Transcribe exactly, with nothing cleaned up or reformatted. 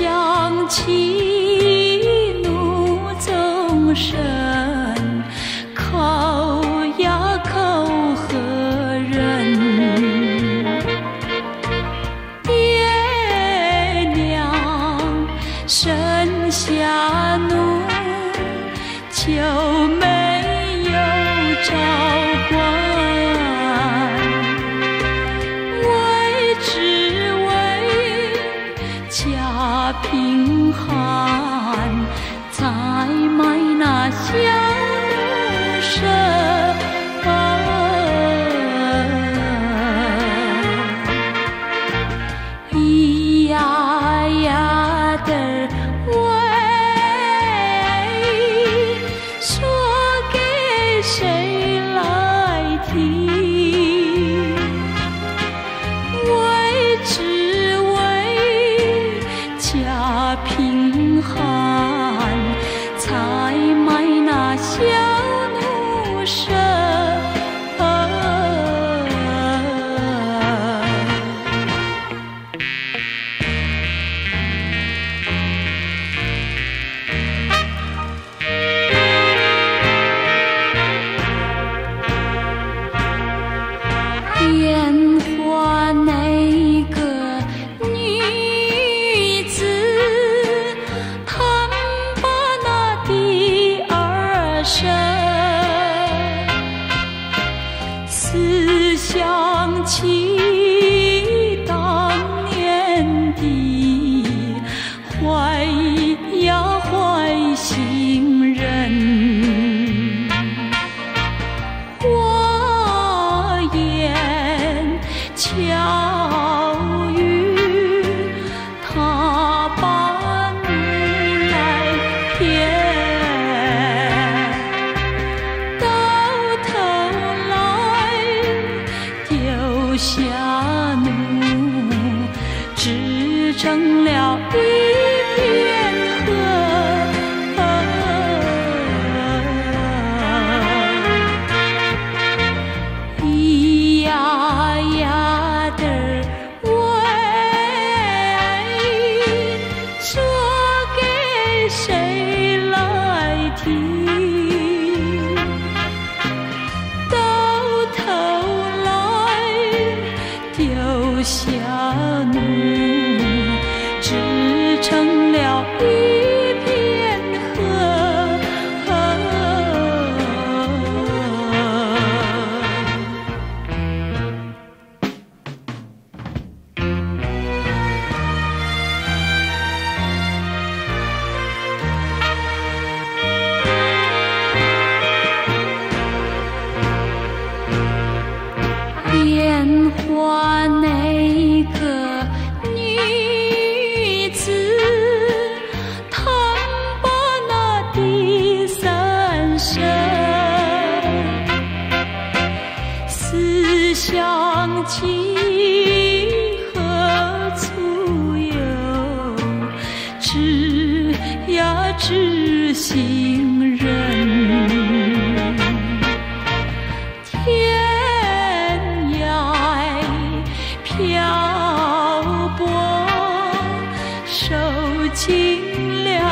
想起怒纵身，口呀口何人？爹娘生下怒，就没有照管。家贫寒，才买那小奴身。咿呀呀的喂，说给谁来听？为只为家贫寒，才买那小奴身。烟花那个女子，贪把那第二生，思想起当年的坏呀坏心人。巧遇他把奴来骗，到头来丢下奴，只成了一片河。咿呀呀的喂，说给谁来听？到头来丢下奴，只成了一片河。烟花那个女子，贪把那第三生，思想起何处有，知呀知心人。漂泊，受尽了